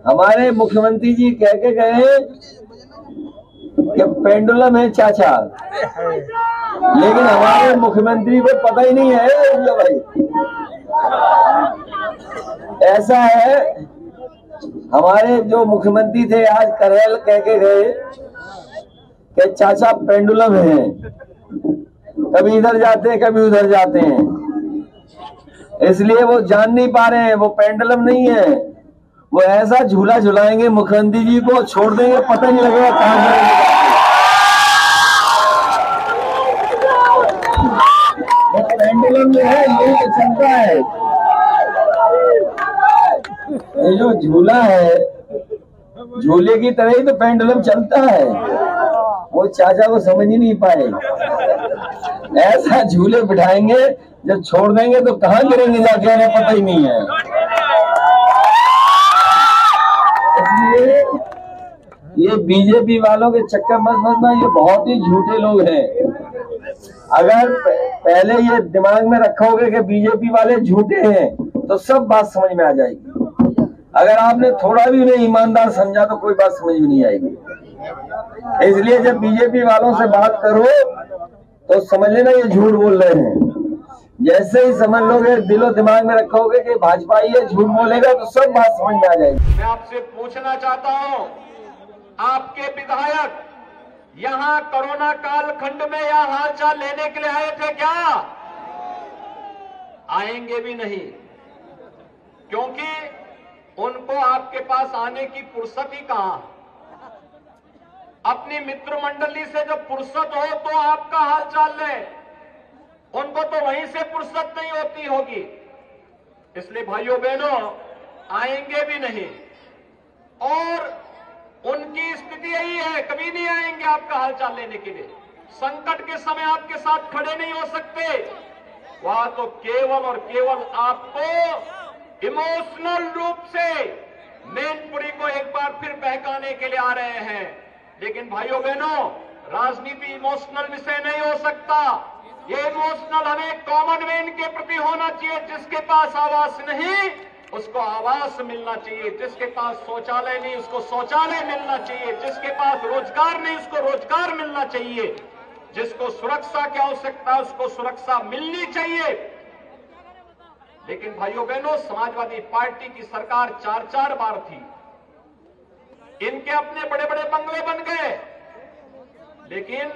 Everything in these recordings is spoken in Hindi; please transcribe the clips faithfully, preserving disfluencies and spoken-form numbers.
हमारे मुख्यमंत्री जी कह के गए कि पेंडुलम है चाचा, लेकिन हमारे मुख्यमंत्री को पता ही नहीं है भाई। ऐसा है, हमारे जो मुख्यमंत्री थे आज करेल कह के गए कि चाचा पेंडुलम है, कभी इधर जाते हैं कभी उधर जाते हैं, इसलिए वो जान नहीं पा रहे हैं वो पेंडुलम नहीं है। वो ऐसा झूला झुलाएंगे मुख्यमंत्री जी को, छोड़ देंगे पता नहीं लगेगा कहां जाएंगे। पेंडुलम जो है ये तो चलता है, ये जो झूला है झूले की तरह ही तो पेंडुलम चलता है। वो चाचा को समझ ही नहीं पाए, ऐसा झूले बिठाएंगे जब छोड़ देंगे तो कहां गिरेंगे जाके हमें पता ही नहीं है। इसलिए ये बीजेपी वालों के चक्कर मत फंसना, ये बहुत ही झूठे लोग हैं। अगर पहले ये दिमाग में रखोगे कि बीजेपी वाले झूठे हैं तो सब बात समझ में आ जाएगी। अगर आपने थोड़ा भी उन्हें ईमानदार समझा तो कोई बात समझ में नहीं आएगी। इसलिए जब बीजेपी वालों से बात करो तो समझ लेना ये झूठ बोल रहे हैं। जैसे ही समझ लोगे, दिलो दिमाग में रखोगे कि भाजपा ये झूठ बोलेगा तो सब बात समझ में आ जाएगी। मैं आपसे पूछना चाहता हूं, आपके विधायक यहाँ कोरोना काल खंड में यहाँ हालचाल लेने के लिए आए थे क्या? आएंगे भी नहीं, क्योंकि उनको आपके पास आने की फुर्सत ही कहां। अपनी मित्र मंडली से जब फुर्सत हो तो आपका हालचाल ले, उनको तो वहीं से फुर्सत नहीं होती होगी। इसलिए भाइयों बहनों, आएंगे भी नहीं और उनकी स्थिति यही है, कभी नहीं आएंगे आपका हालचाल लेने के लिए। संकट के समय आपके साथ खड़े नहीं हो सकते, वहां तो केवल और केवल आपको इमोशनल रूप से मैनपुरी को एक बार फिर बहकाने के लिए आ रहे हैं। लेकिन भाइयों बहनों, राजनीति इमोशनल विषय नहीं हो सकता। ये इमोशनल हमें कॉमन मैन के प्रति होना चाहिए। जिसके पास आवास नहीं उसको आवास मिलना चाहिए, जिसके पास शौचालय नहीं उसको शौचालय मिलना चाहिए, जिसके पास रोजगार नहीं उसको रोजगार मिलना चाहिए, जिसको सुरक्षा की आवश्यकता है उसको सुरक्षा मिलनी चाहिए। लेकिन भाइयों बहनों, समाजवादी पार्टी की सरकार चार चार बार थी, इनके अपने बड़े बड़े बंगले बन गए, लेकिन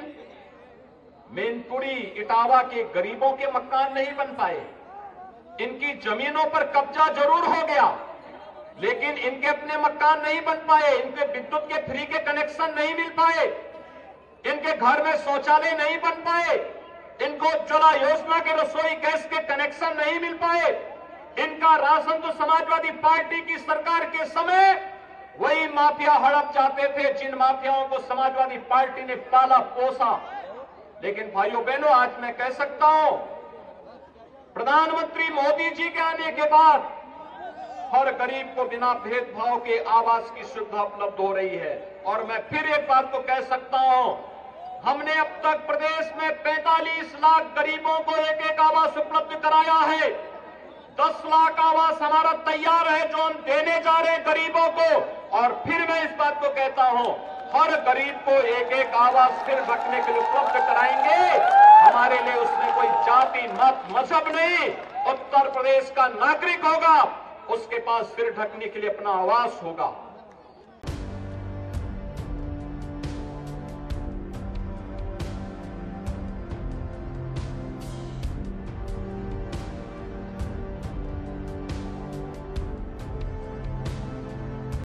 मैनपुरी इटावा के गरीबों के मकान नहीं बन पाए। इनकी जमीनों पर कब्जा जरूर हो गया, लेकिन इनके अपने मकान नहीं बन पाए, इनके विद्युत के फ्री के कनेक्शन नहीं मिल पाए, इनके घर में शौचालय नहीं बन पाए, इनको उज्ज्वला योजना के रसोई गैस के कनेक्शन नहीं मिल पाए। इनका राशन तो समाजवादी पार्टी की सरकार के समय वही माफिया हड़प चाहते थे, जिन माफियाओं को समाजवादी पार्टी ने पाला पोसा। लेकिन भाइयों बहनों, आज मैं कह सकता हूं, प्रधानमंत्री मोदी जी के आने के बाद हर गरीब को बिना भेदभाव के आवास की सुविधा उपलब्ध हो रही है। और मैं फिर एक बात तो कह सकता हूं, हमने अब तक प्रदेश में पैंतालीस लाख गरीबों को एक एक आवास उपलब्ध कराया है। दस लाख आवास हमारा तैयार है जो हम देने जा रहे हैं गरीबों को। और फिर मैं इस बात को कहता हूं, हर गरीब को एक एक आवास फिर रखने के लिए उपलब्ध कराएंगे। हमारे लिए उसमें कोई जाति मत मजहब नहीं, उत्तर प्रदेश का नागरिक होगा, उसके पास सिर ढकने के लिए अपना आवास होगा।